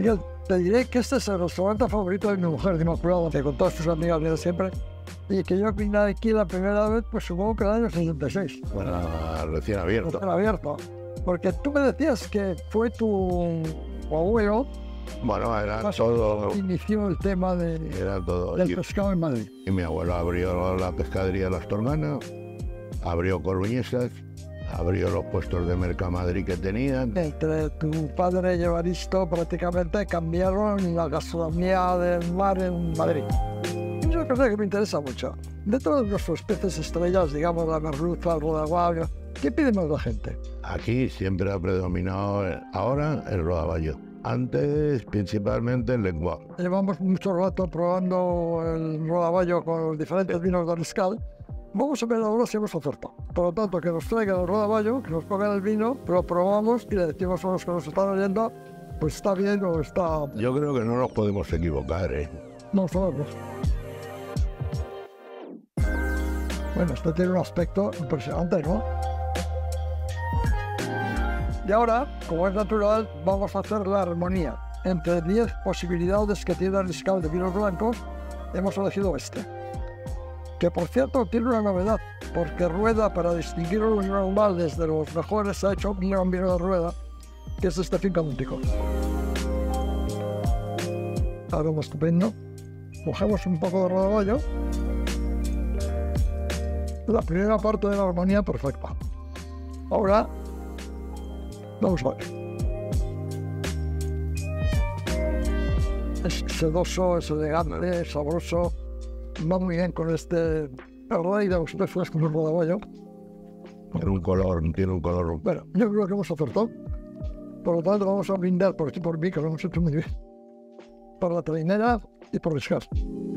Miguel, te diré que este es el restaurante favorito de mi mujer, de Inmaculada, que con todas sus amigas viene siempre. Y que yo vine aquí la primera vez, pues supongo que en el año 66. Bueno, recién abierto. Recién abierto. Porque tú me decías que fue tu abuelo. Bueno, era todo. Inició el tema del pescado en Madrid. Y mi abuelo abrió la pescadería de las Torganas, abrió Corviñesas, abrió los puestos de Mercamadrid que tenían. Entre tu padre y Evaristo prácticamente cambiaron la gastronomía del mar en Madrid. Es una cosa que me interesa mucho. De todos nuestros peces estrellas, digamos la merluza, el rodaballo, ¿qué pide más la gente? Aquí siempre ha predominado ahora el rodaballo. Antes, principalmente el lenguado. Llevamos mucho rato probando el rodaballo con los diferentes vinos de Riscal. Vamos a ver ahora si hemos acertado. Por lo tanto, que nos traigan el rodaballo, que nos pongan el vino, lo probamos y le decimos a los que nos están oyendo, pues está bien o está... Yo creo que no nos podemos equivocar, ¿eh? No sabemos. Bueno, esto tiene un aspecto impresionante, ¿no? Y ahora, como es natural, vamos a hacer la armonía. Entre 10 posibilidades que tiene el Riscal de vinos blancos, hemos elegido este. Que por cierto tiene una novedad, porque Rueda, para distinguir los normales de los mejores, ha hecho un gran vino de Rueda, que es este Finca Montico. Ahora vamos estupendo. Cogemos un poco de rodaballo. La primera parte de la armonía perfecta. Ahora vamos a ver. Es sedoso, es elegante, es sabroso. Va muy bien con este... La verdad, y de vosotros fresco con el rodaballo. Tiene un color... Bueno, yo creo que hemos acertado. Por lo tanto, vamos a brindar por ti y por mí, que lo hemos hecho muy bien. Por la trainera y por Riscal.